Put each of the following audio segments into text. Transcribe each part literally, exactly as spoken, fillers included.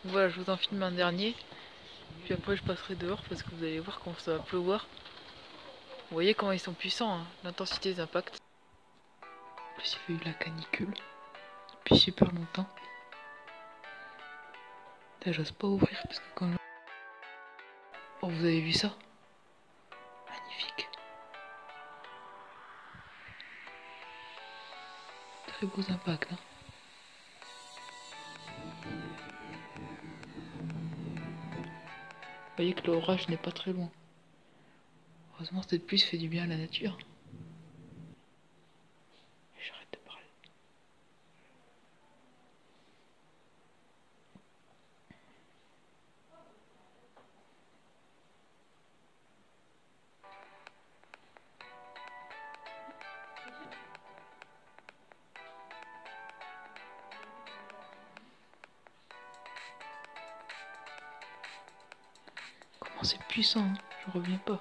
Voilà, je vous en filme un dernier. Puis après je passerai dehors parce que vous allez voir comment ça va pleuvoir. Vous voyez comment ils sont puissants, hein, l'intensité des impacts. En plus il y a eu la canicule depuis super longtemps. Là j'ose pas ouvrir parce que quand je... Oh, vous avez vu ça? Magnifique. Très beaux impacts, hein. Vous voyez que l'orage n'est pas très loin. Heureusement cette pluie fait du bien à la nature. J'arrête de parler. Comment c'est puissant, hein, je reviens pas.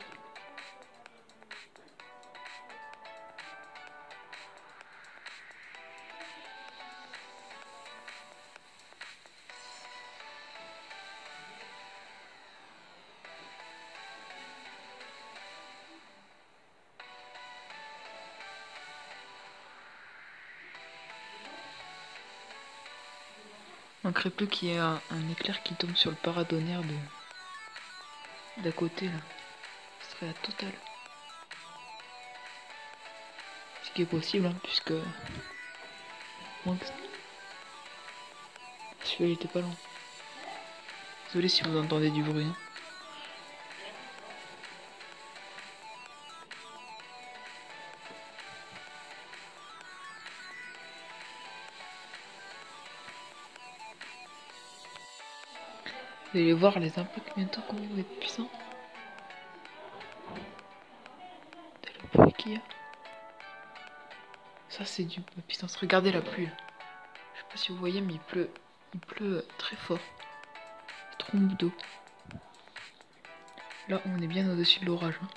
Il manquerait plus qu'il y ait un, un éclair qui tombe sur le paratonnerre de d'à côté là. Ce serait la totale. Ce qui est possible, hein, puisque moins que... celui-là il était pas loin. Désolé si vous entendez du bruit, hein. Vous allez voir les impacts bientôt comment ils vont être puissants. C'est le bruit qu'il y a. Ça c'est du puissance. Regardez la pluie. Je sais pas si vous voyez mais il pleut. Il pleut très fort. Trompe d'eau. Là on est bien au-dessus de l'orage, hein.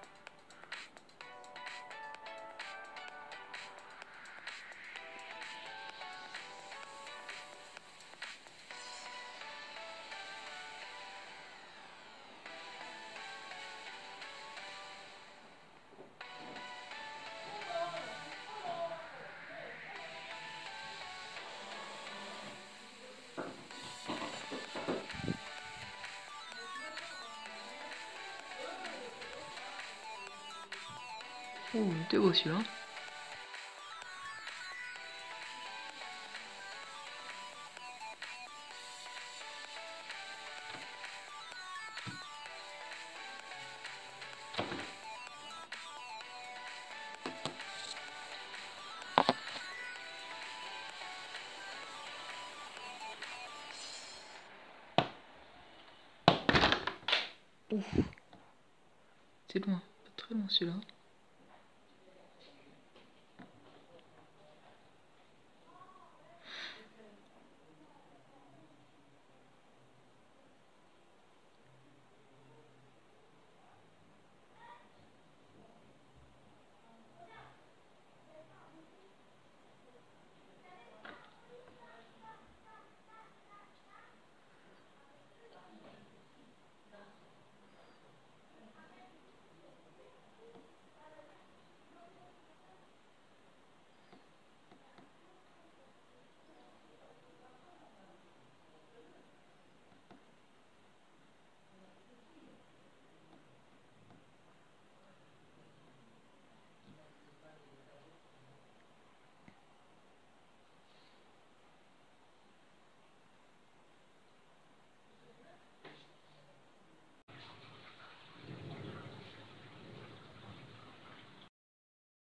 Ouh, il était beau celui-là. Ouf. C'est loin, pas très loin celui-là.